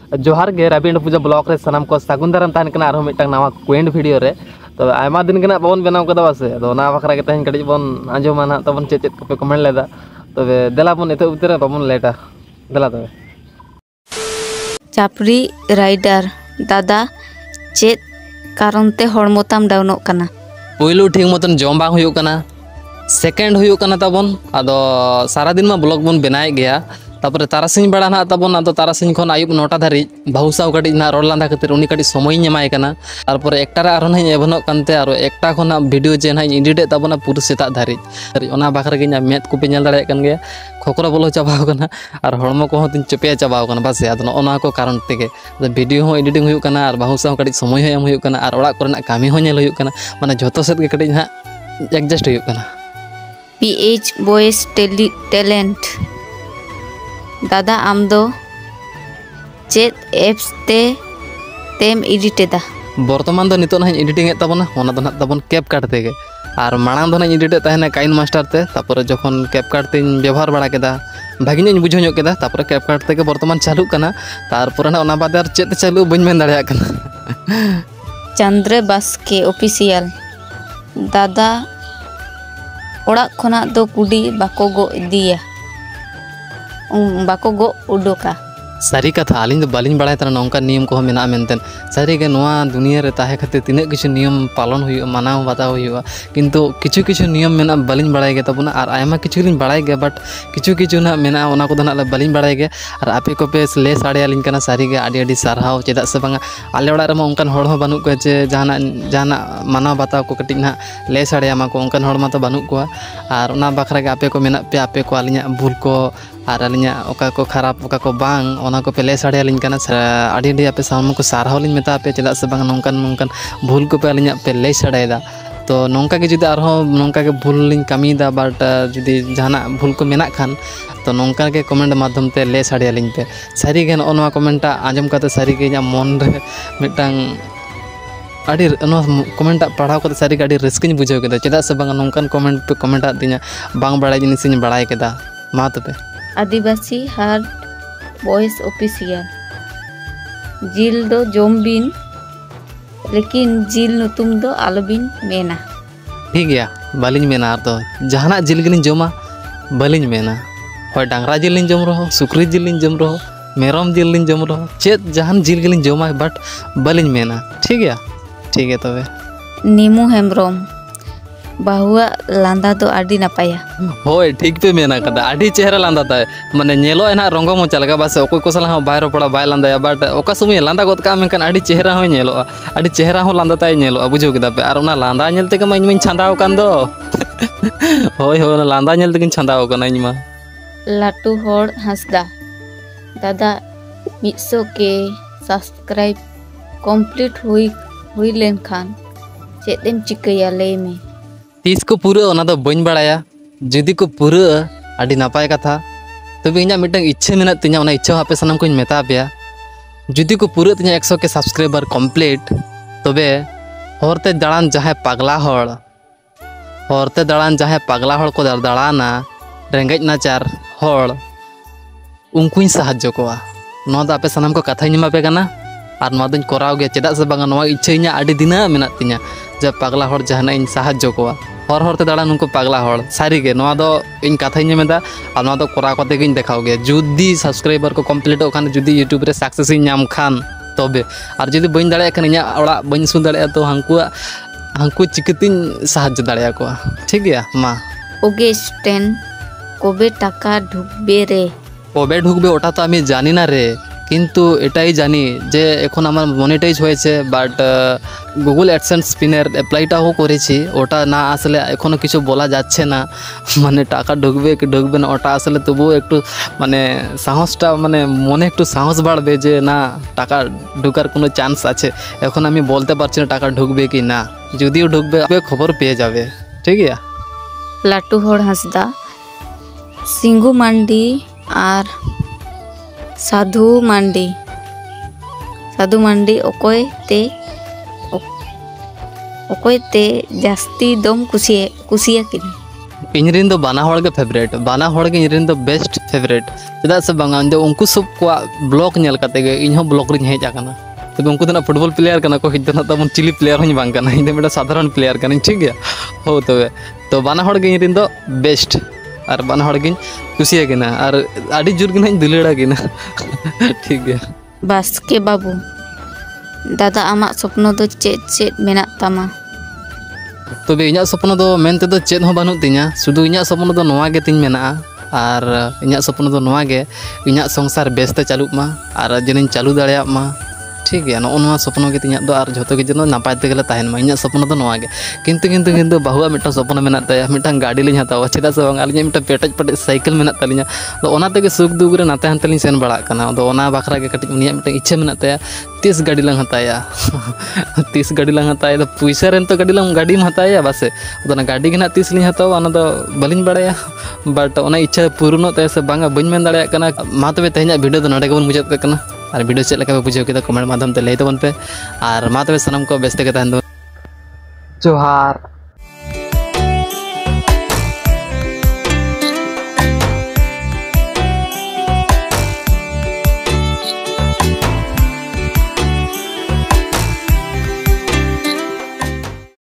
जोहार गे रवि पूजा ब्लॉक रे सनाम को सागुन दाराम तान कना आरो मिटटांग नावा क्वेंट वीडियो रे तो आयमा दिन गना बाबन बनाव कदा बासे तो ना बखरा के तहन कड़ी बन आंजोमा ना तबन चेत चेत को कमेंट लेदा तबे देला बन एते उतरे बाबन लेटा देला तबे चापरी राइडर दादा चेत कारणते हड़मोताम डाउनोग कना पहिलो ठीक मतन जम बांग हुयो कना सेकेंड हुयो कना तबन आदो सारा दिन मा ब्लॉग बन बनाए गया तापर तारासिंह बड़ा ना तबन आदो तारासिंह खन आयुब 9टा धारी बाहुसाव कटी ना रोड लांदा खातिर उनी कटी समय नेमाय कना तारपर एकटा रे आरो हई एभनक कानते आरो एकटा खना वीडियो जे हई एडिट तबना पूरा सेता धारी ओना बाखरा गे ना मेद को पे नेल दाड़े कन गे खोकरा बोलो चाबाव कना और हड़मो को हतिन चपे चाबाव कना बासे आदो ओना को कारण तेगे वीडियो हो एडिटिंग हुयो कना और बाहुसाव कटी समय हो एम हुयो कना और ओड़ा करना कामी हो नेल हुयो कना माने झोतो सेत गे कटी ना एडजस्ट हुयो कना पीएच वॉइस टैलेंट दादा आम दो चेत एप्स तेम एडिटेदा बर्तमान दो नितो ना एडिटिंग ए तबना ओना दो ना तबन कैपकट तेगे और मांग दो ना एडिट तहना काइन मास्टर ते तापर जखन कैपकट ते व्यवहार बड़ा केदा भागी नी बुझो ᱧᱚᱜ केदा तापर कैपकट तेगे बर्तमान चालू कना तारपर ना ओना बाद आर चेत चालू बइन मेन दाड़िया कना चंद्र बास्के ऑफिशियल दादा ओड़ा खना दो कुडी बाको गो इदिया बाको गो उडोका सारी कथा आलिंग बालिंग बड़ा तना नौका नियम को मेना मेनतेन सारी के नोआ दुनिया रे ताहे खातिर तिने किछु नियम पालन हुई मानाव बताव हुई किंतु किछु किछु नियम मेना बालिंग बड़ाय गे तबना और आयमा किछु लिंग बड़ाय गे बट किछु किछु ना मेना ओना को ना बालिंग बड़ाय गे और आपे को पे ले साड़े आलिंग कना सारी गे आडी आडी सारहाव चेदा से बांगा आले ओड़ा रे मा उनकान होड़ हो बानु को जे जहाना मानाव बताव को कटिंग ना ले साड़े आमा को उनकान होड़ मा तो बानु को और ओना बखरा गे आपे को मेना पे आपे को आलिnya भूल को और आलिnya ओका को खराब ओका को बांग ओना को पेले साड़े आलिंग कना आडी आडी आपे सामने को सारहाव लिंग मेता पे चेदा से बांगा नोंकान नोंकान भूल को पे आलिnya पे ले साड़ेदा तो नौका के जुदी आरो नौका के भूल लिंग कमीदा बट जुदी जहाना भूल को मेना खान तो नौका के कमेंट माध्यम ते ले साड़े आलिंग पे सारी गे नोआ कमेंटा आंजम काते सारी गे इᱧᱟᱹᱜ मन रे मिटांग आडी कमेंटा पढ़ाव काते सारी गे आडी रस्किन बुझाव केदा चेदा से बांगा नौकान कमेंट पे कमेंटा दिnya बांग बड़ाय जिनिस ᱤᱧ बड़ाय केदा मा तबे आदिवासी हार्ड वॉइस ऑफिशियल जिल दो जोमबिन लेकिन जिल नुतुम दो आलोबिन मेना ठीक गया बालिंग मेना तो जहाना जिल गिलिन जमा बालिंग मेना होय डांगरा जिल लिन जम रहो सुक्री जिल लिन जम रहो मेरम जिल लिन जम रहो चेत जहान जिल गिलिन जमा बट बालिंग मेना ठीक है तबे नीमू हेमब्रम बाहुआ लांदा दो आडी नापाया होय ठीक पे मेना कदा आडी चेहरा लांदा ताय माने नेलो एना रंगो मो चलगा बस ओकोय को सला बायरो पड़ा बाय लांदा बट ओका समय लांदा गत का मेनकन आडी चेहरा हो नेलो आडी चेहरा हो लांदा ताय नेलो बुझो केदा पे आर ओना लांदा नेलते के मा छांदाव कान दो होय होय लांदा नेलते किन छांदाव कान इमा लाटू होड़ हंसदा दादा 100 के सब्सक्राइब कंप्लीट हुई लेन खान चेदेम चिकया ले में 30 को पूरा ओना दो बइन बड़ाया जुदी को पूरा आडी नापाय कथा तबे इᱧᱟᱹᱜ मिटन इच्छा मेना तिᱧा ओना इच्छा आपे सनम कोኝ मेता पेया जुदी को पूरा तिᱧा 100 के सब्सक्राइबर कंप्लीट तबे होरते दाड़ान जहां पागला होड़ को दाड़ाना रेंगेज नाचार होड़ उनकुኝ साहाज्य कोआ नो दा आपे सनम को कथा इᱧ पे कना और नो दन कराव गे चेदा से बांगा नो इच्छा इᱧा आडी दिना मेना तिᱧा जब पागला होड़ जहाना इन साहाज्य कोआ होरते दाड़ान उनको पागला होड़ सारी गे नो दो इन कथा इᱧ मेदा और नो दो करा कते गिन देखाव गे जुदी सब्सक्राइबर को कंप्लीट खान जुदी यूट्यूब रे सक्सेस नाम खान तबे और जुदी बइन दाड़े खान इᱧा ओड़ा बइन सुन दाड़े तो हांकु चिकतिन साहाज्य दाड़े को ठीक गया मा ओगेस्टेन कोबे टाका ढुकबे रे कोबे ढुकबे ओटा तो आमी जानी ना रे किंतु एटाई जानी जे एखन आमार मनिटाइज होयेछे बाट गुगल एडसेंस पिनेर अप्लाईटाও করেছি ওটা না আসলে এখনো কিছু বলা যাচ্ছে না মানে টাকা ঢুকবে কি ঢুকবে না ওটা আসলে তবু একটু মানে সাহসটা মানে মনে একটু সাহস বাড়বে যে না টাকা ঢোকার কোনো চান্স আছে এখন আমি বলতে পারছি না টাকা ঢুকবে কি না যদিও ঢুকবে খবর পেয়ে যাবে ঠিক আছে লাটু হড় হাসদা সিংহু মান্ডি আর साधु मांडी ओकोय ते जास्ती दम कुसिया किनी इन रिन दो बाना होड़ के फेवरेट बाना होड़ के इन रिन दो बेस्ट फेवरेट चेदा से बांगा उनको सब को ब्लॉक नेल काते गे इन हो ब्लॉक रिन हेज आकना तब उनको तो फुटबॉल प्लेयर कना को हिजना तब चिली प्लेयर हूँ बांग कना इन साधारण प्लेयर कना ठीक गया हो तबे तो बाना हड़ गे इन दो बेस्ट और बाना हड़ गिन कुसिया गिना और आड़ी जुर गिना दुलेड़ा गिना ठीक गया बस के बाबू दादा आमा स्वप्न दो चेत चेत मेना तमा तबे इना स्वप्न दो मेनते दो चेत हो बानु तिना शुधु इना स्वप्न दो नोवा गे तिन मेना और इना स्वप्न दो नोवा गे इना संसार बेस्ते चालुक मा और जनिन चालू दाड़ेया मा ठीक है नोआ स्वप्न के तीन और जो के जन नपाय तेगले तहन मा इन स्वप्न तो नोआ गे किंतु किंतु किंतु बहुआ मिट्टा स्वप्न मेना ताया मिट्टा गाड़ी लिंग हतावा चेदा से आलिया मिट्टा पेटज पटेज साइकिल मेना तालिया तो ओना तेगे सुख दुख रे नाते हानते लिंग सेन बड़ा कना तो ओना बाखरा के कटिज उनिया मिट्टा इच्छा मेना ताया 30 गाड़ी लंग हताया 30 गाड़ी लंग हताया तो पैसा रेन तो गाड़ी में हताया बस तो ना गाड़ी के ना 30 लिंग हतावा ओना तो बलिंग बड़ाया बट ओना इच्छा पूर्ण ताया से बांगा बइन मेन दाड़े कना मा तबे तेहना वीडियो तो नडे गबन मुचाद कना और वीडियो चेक लगा बुझे के कमेंट माध्यम ते लई तबन पे और मा तबे सनम को बेस्ते के तहन दो जोहार।